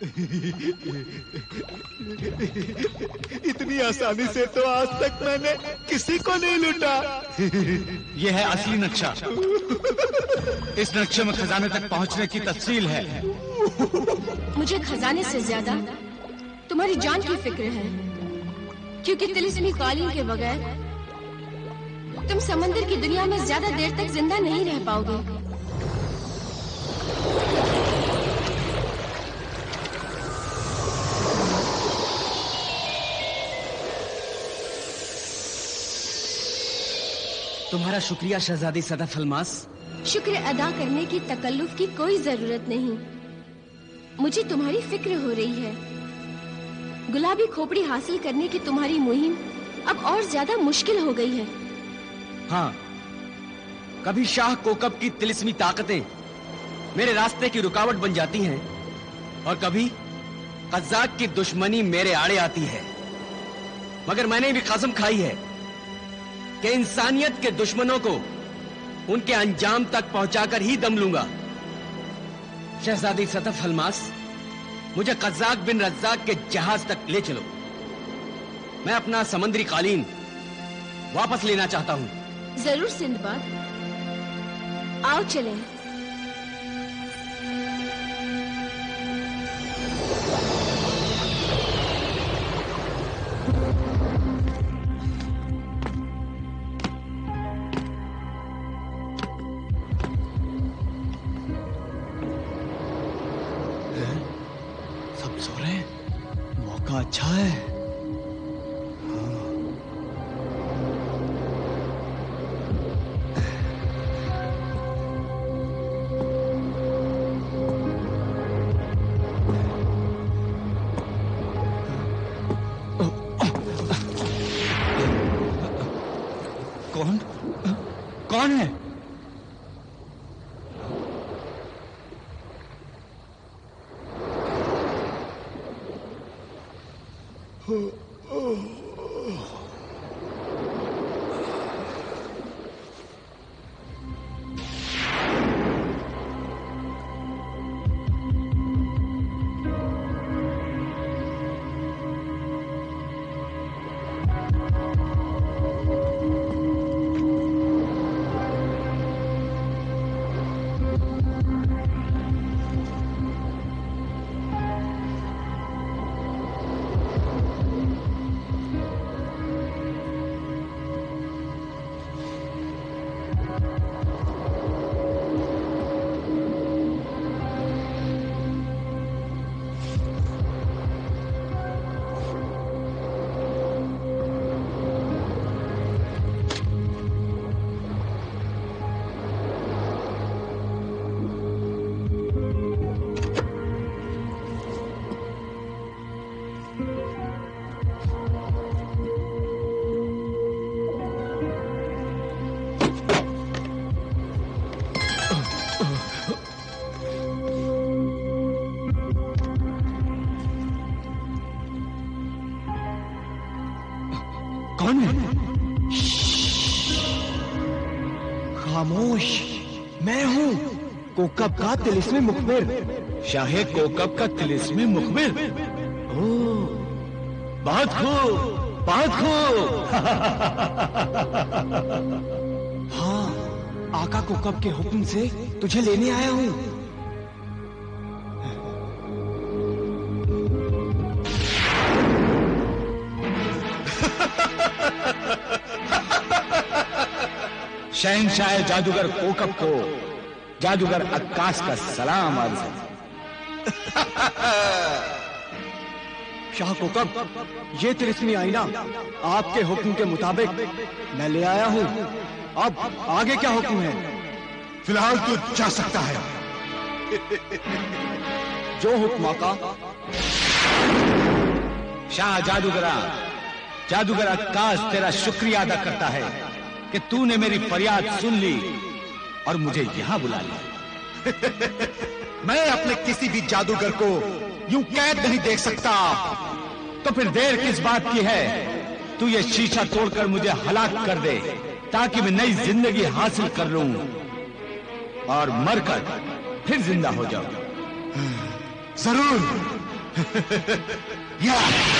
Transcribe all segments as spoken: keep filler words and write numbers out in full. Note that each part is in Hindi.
इतनी आसानी से तो आज तक मैंने किसी को नहीं लूटा। यह है असली नक्शा। इस नक्शे में खजाने तक पहुंचने की तफसील है। मुझे खजाने से ज्यादा तुम्हारी जान की फिक्र है, क्योंकि तिलिस्मी कालीन के बगैर तुम समंदर की दुनिया में ज्यादा देर तक जिंदा नहीं रह पाओगे। तुम्हारा शुक्रिया शहजादी सदफ अल्मास। शुक्र अदा करने की तकल्लुफ की कोई जरूरत नहीं। मुझे तुम्हारी फिक्र हो रही है। गुलाबी खोपड़ी हासिल करने की तुम्हारी मुहिम अब और ज्यादा मुश्किल हो गई है। हाँ, कभी शाह कोकब की तिलिस्मी ताकतें मेरे रास्ते की रुकावट बन जाती हैं और कभी कज़्ज़ाक की दुश्मनी मेरे आड़े आती है, मगर मैंने भी कसम खाई है कि इंसानियत के दुश्मनों को उनके अंजाम तक पहुंचाकर ही दम लूंगा। शहजादी सदफ अल्मास, मुझे कज़्ज़ाक बिन रज़्ज़ाक के जहाज तक ले चलो। मैं अपना समंदरी कालीन वापस लेना चाहता हूं। जरूर सिंदबाद, आओ चलें। सब सो रहे हैं, मौका अच्छा है। कौन कौन है? कौन है? खामोश, मैं हूँ कोकब का तिलिस्मी मुखबिर। शाहे कोकब का तिलिस्मी मुखबिर। ओह, बहुत खूब, बहुत खूब। हाँ, आका कोकब के हुक्म से तुझे लेने आया हूँ। शहंशाह जादूगर कोकब को जादूगर अक्कास का सलाम अर्ज़ है। शाह कोकब, ये तिलिस्मी आईना आपके हुक्म के मुताबिक मैं ले आया हूँ। अब आगे क्या हुक्म है? फिलहाल तू जा सकता है। जो हुक्म आका। शाह जादूगरा, जादूगर अक्कास तेरा शुक्रिया अदा करता है कि तूने मेरी फरियाद सुन ली और मुझे यहां बुला लिया। मैं अपने किसी भी जादूगर को यूं कैद नहीं देख सकता। तो फिर देर किस बात की है? तू ये शीशा तोड़कर मुझे हलाक कर दे ताकि मैं नई जिंदगी हासिल कर लूं और मरकर फिर जिंदा हो जाऊं। जरूर, या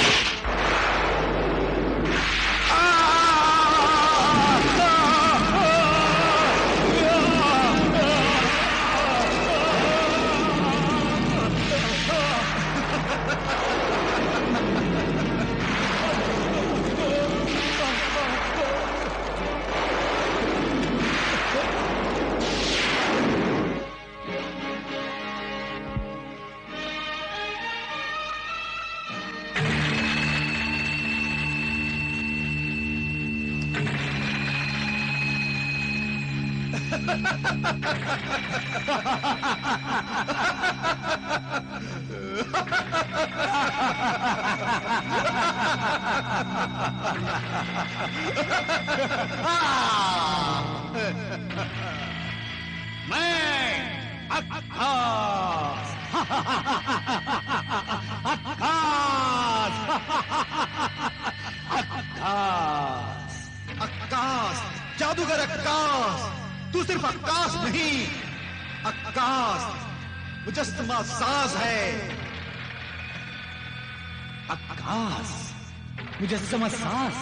अक्कास, जादूगर अक्कास, तू सिर्फ अक्कास नहीं, अक्कास मुजस्समा साज है। अक्कास मुजस्समा साज।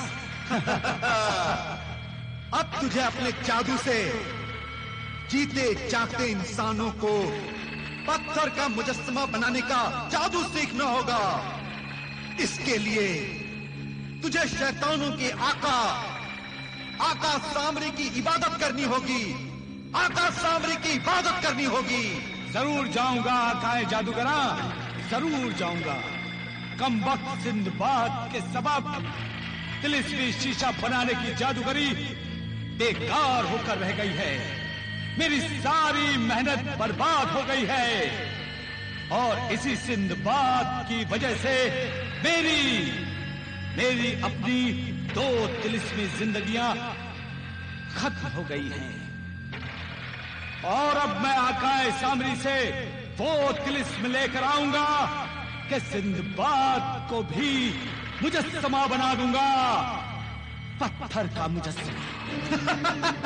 अब तुझे अपने जादू से जीते जागते इंसानों को पत्थर का मुजस्समा बनाने का जादू सीखना होगा। इसके लिए तुझे शैतानों के आका आका सामरी की इबादत करनी होगी। आका सामरी की इबादत करनी होगी। जरूर जाऊंगा आकाए जादूगरा, जरूर जाऊंगा। कम वक्त सिंदबाद के सबब तिलिस्मी शीशा बनाने की जादूगरी बेकार होकर रह गई है। मेरी सारी मेहनत बर्बाद हो गई है और इसी सिंदबाद की वजह से मेरी मेरी अपनी दो तिलिस्मी जिंदगियां खत्म हो गई हैं। और अब मैं आकाए सामरी से वो तिलिस्म लेकर आऊंगा कि सिंदबाद को भी मुजस्समा बना दूंगा, पत्थर का मुजस्समा।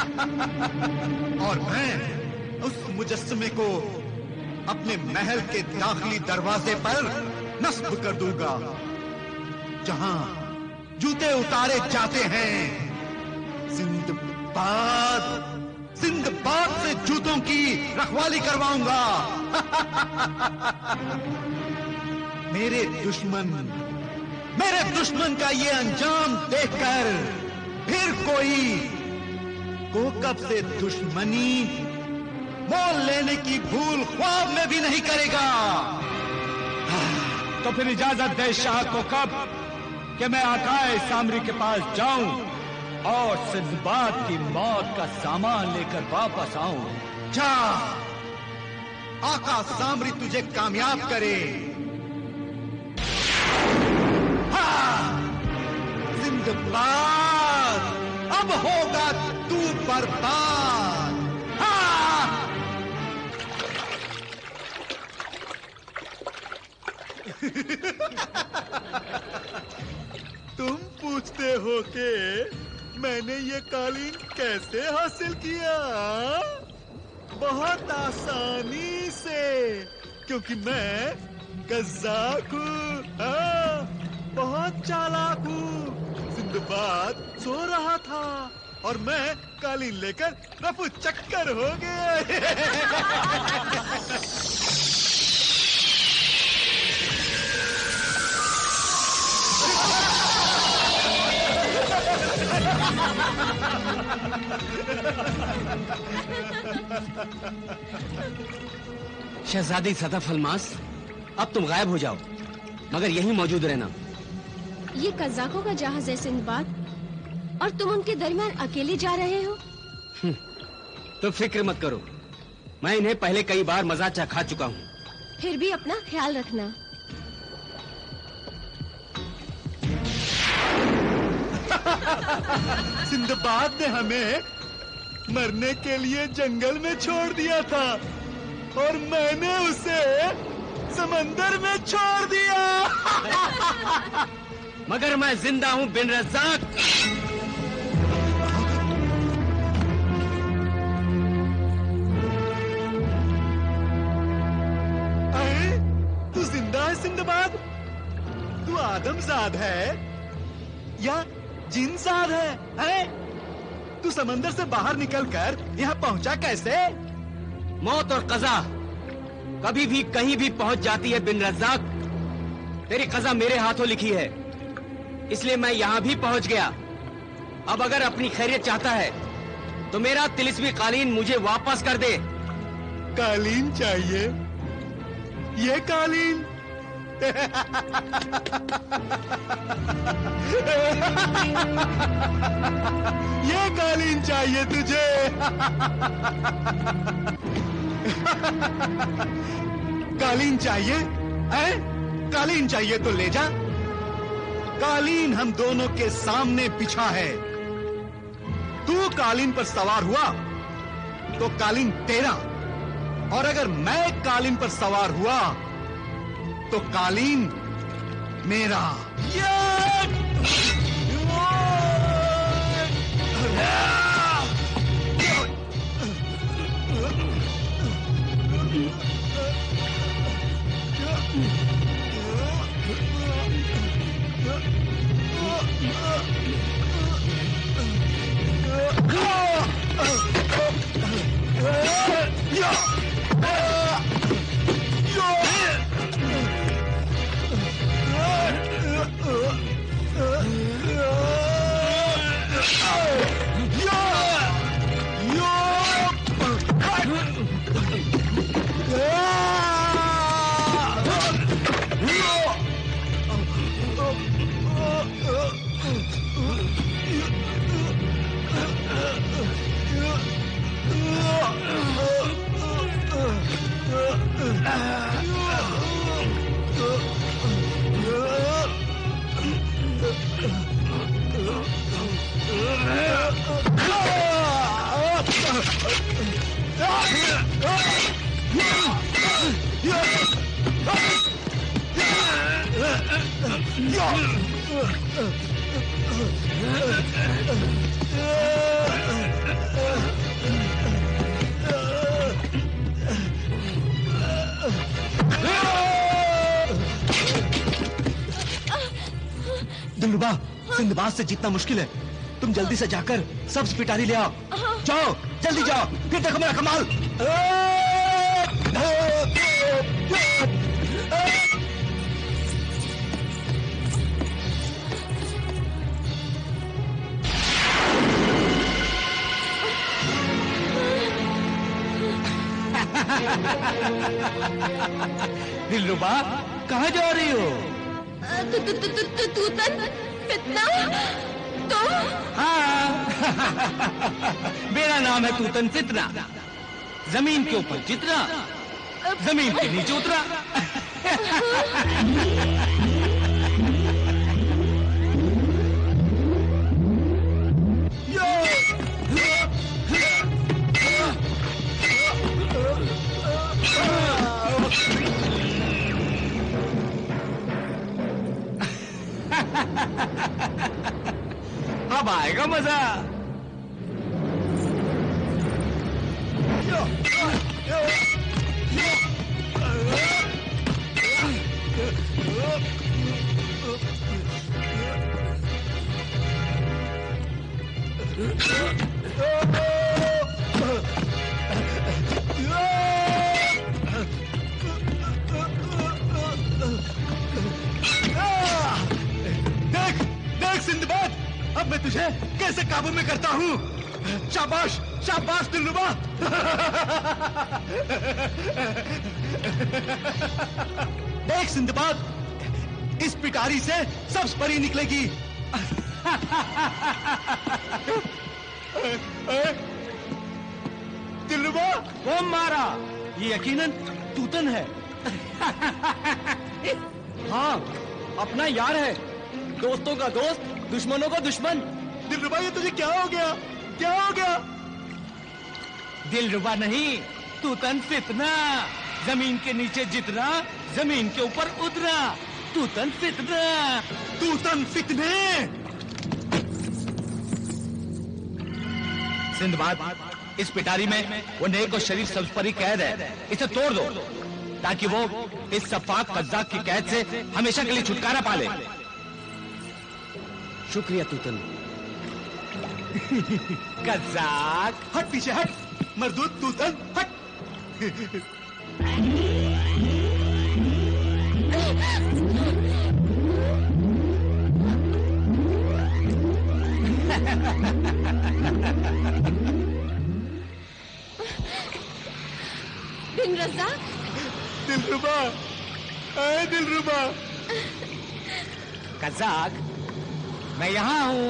और मैं उस मुजस्समे को अपने महल के दाखिली दरवाजे पर नस्ब कर दूंगा, जहां जूते उतारे जाते हैं। सिंदबाद सिंदबाद से जूतों की रखवाली करवाऊंगा। मेरे दुश्मन मेरे दुश्मन का ये अंजाम देखकर फिर कोई कोकब से दुश्मनी मोल लेने की भूल ख्वाब में भी नहीं करेगा। तो फिर इजाजत दे शाह कोकब कि मैं आकाए सामरी के पास जाऊं और सिंदबाद की मौत का सामान लेकर वापस आऊं। जा, आका सामरी तुझे कामयाब करे। हाँ, सिंदबाद अब होगा तू बर्बाद। हाँ। तुम पूछते हो कि मैंने ये कालीन कैसे हासिल किया? बहुत आसानी से, क्योंकि मैं कज़्ज़ाक हूँ, हाँ, बहुत चालाक हूँ। सिंदबाद सो रहा था और मैं कालीन लेकर रफू चक्कर हो गया। शहजादी सदफ अलमास, अब तुम गायब हो जाओ, मगर यहीं मौजूद रहना। ये कज़्ज़ाकों का जहाज है सिंदबाद, और तुम उनके दरमियान अकेले जा रहे हो? तुम फिक्र मत करो, मैं इन्हें पहले कई बार मजा चखा चुका हूँ। फिर भी अपना ख्याल रखना। सिंदबाद ने हमें मरने के लिए जंगल में छोड़ दिया था और मैंने उसे समंदर में छोड़ दिया। मगर मैं जिंदा हूँ बिन रज़्ज़ाक। तू जिंदा है सिंदबाद, तू आदमजाद है या जिनजाद है, हैं? तू समंदर से बाहर निकलकर यहाँ पहुंचा कैसे? मौत और कज़ा कभी भी कहीं भी पहुंच जाती है बिन रज़्ज़ाक। तेरी कज़ा मेरे हाथों लिखी है, इसलिए मैं यहाँ भी पहुंच गया। अब अगर अपनी खैरियत चाहता है तो मेरा तिलिस्मी कालीन मुझे वापस कर दे। कालीन चाहिए? ये कालीन? ये कालीन चाहिए तुझे? कालीन चाहिए? हैं? कालीन चाहिए तो ले जा। कालीन हम दोनों के सामने बिछा है। तू कालीन पर सवार हुआ तो कालीन तेरा, और अगर मैं कालीन पर सवार हुआ तो कालीन मेरा। दिलरुबा, सिंदबाद से जीतना मुश्किल है। तुम जल्दी से जाकर सब्ज पिटारी ले आओ। जाओ, जल्दी जाओ, फिर देखो मेरा कमाल। दिलरुबा, कहाँ जा रही हो? तू तू तू तू तू तूतन फितना तो? हाँ। मेरा नाम है तूतन फितना। जमीन के ऊपर जितना, जमीन के नीचे उतरा। अब आएगा मजा। देख, देख सिंदबाद, अब मैं तुझे कैसे काबू में करता हूँ। शाबाश, शाबाश दिलरुबा। देख सिंदबाद, इस पिटारी से सब्ज परी निकलेगी। दिलरुबा, कौन मारा? ये यकीनन तूतन है। हाँ, अपना यार है, दोस्तों का दोस्त, दुश्मनों का दुश्मन। दिलरुबा, ये तुझे क्या हो गया? क्या हो गया? दिलरुबा नहीं, तूतन फितना। जमीन के नीचे जितना, जमीन के ऊपर उतरा। तूतन फितना। तूतन फितने। सिंदबाद, इस पिटारी में वो नेक और शरीफ सब्ज परी कैद है, इसे तोड़ दो। ताकि वो इस सफाक कज़्ज़ाक की कैद से हमेशा के लिए छुटकारा पा ले। शुक्रिया तूतन। कज़्ज़ाक हट पीछे हट, मर्दूद तूतन हट। बिन रज़ा, दिलरुबा, आए दिलरुबा। कज़्ज़ाक, मैं यहाँ हूँ।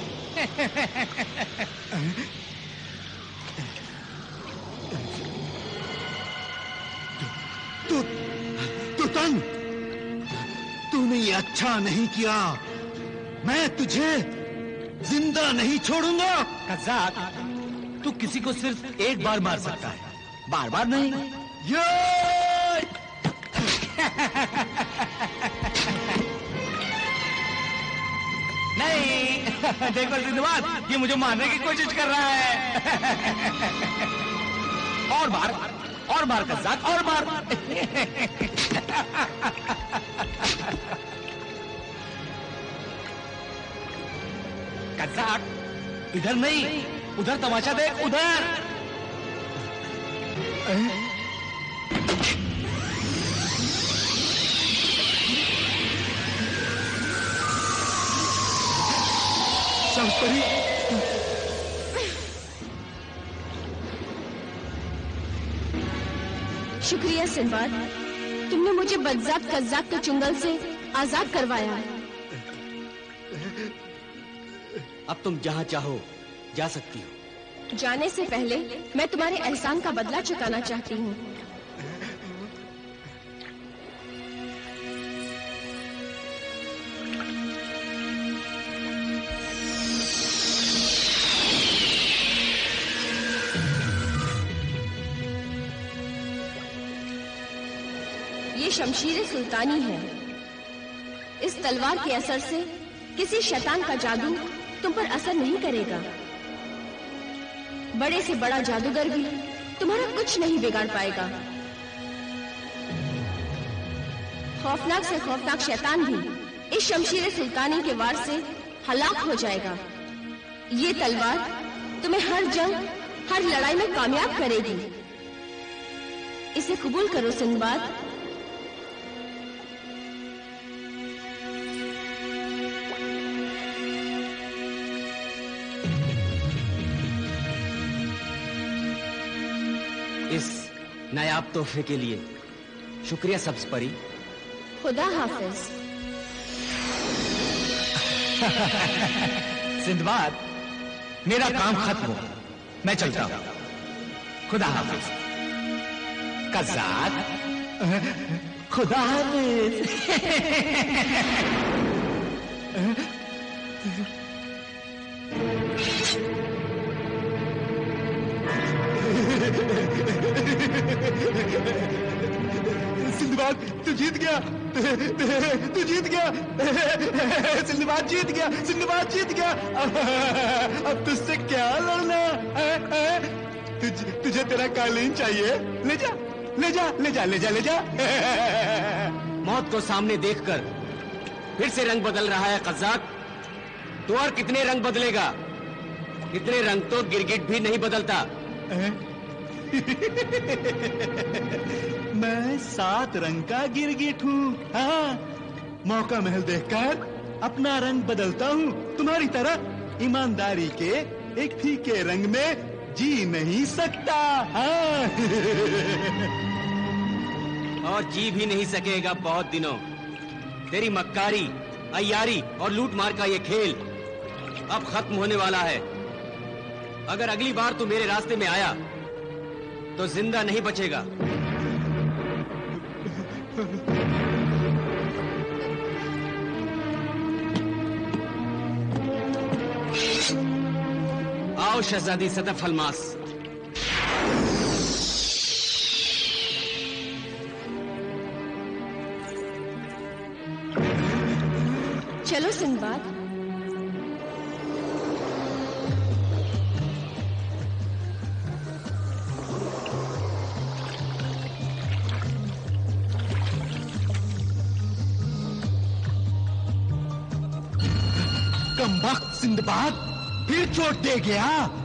तू तूतन, तूने ये अच्छा नहीं किया। मैं तुझे जिंदा नहीं छोड़ूंगा। कज़्ज़ाक, तू किसी को सिर्फ एक बार मार सकता है, बार बार नहीं। ये नहीं। देखो जिंदाबाद, ये मुझे मारने की कोशिश कर रहा है। और बार, और बार कज़्ज़ाक, और बार। कज़्ज़ाक, इधर नहीं, उधर तमाशा देख, उधर। शमस-परी, शुक्रिया सिंबाद, तुमने मुझे बदज़ात कज़्ज़ाक के चुंगल से आजाद करवाया। अब तुम जहाँ चाहो जा सकती हो। जाने से पहले मैं तुम्हारे एहसान का बदला चुकाना चाहती हूँ। ये शमशीर सुल्तानी है। इस तलवार के असर से किसी शैतान का जादू तुम पर असर नहीं करेगा। बड़े से बड़ा जादूगर भी तुम्हारा कुछ नहीं बिगाड़ पाएगा। खौफनाक से खौफनाक शैतान भी इस शमशीर सुल्तानी के वार से हलाक हो जाएगा। ये तलवार तुम्हें हर जंग, हर लड़ाई में कामयाब करेगी। इसे कबूल करो सिंबाद। इस नायाब तोहफे के लिए शुक्रिया सब्ज़ परी। खुदा हाफिज। सिंदबाद, मेरा काम खत्म हो, मैं चलता हूँ। खुदा हाफिज। कज़्ज़ाक, खुदा हाफिज। सिंदबाद, तू जीत गया, तू जीत गया। सिंदबाद जीत गया, सिंदबाद जीत गया। अब तुझसे क्या लड़ना? तुझ, तुझे तेरा कालीन चाहिए? ले जा, ले जा, ले जा, ले जा, ले जा। मौत को सामने देखकर फिर से रंग बदल रहा है कज़्ज़ाक। तो और कितने रंग बदलेगा? इतने रंग तो गिरगिट भी नहीं बदलता। मैं सात रंग का गिरगिट हूँ। हाँ, मौका महल देखकर अपना रंग बदलता हूँ। तुम्हारी तरह ईमानदारी के एक फीके रंग में जी नहीं सकता। हाँ। और जी भी नहीं सकेगा बहुत दिनों। तेरी मक्कारी, अय्यारी और लूट मार का ये खेल अब खत्म होने वाला है। अगर अगली बार तू मेरे रास्ते में आया तो जिंदा नहीं बचेगा। आओ शहजादी सतफ अलमास। चलो सिंबाद। कमबख्त सिंदबाद फिर चोट दे गया।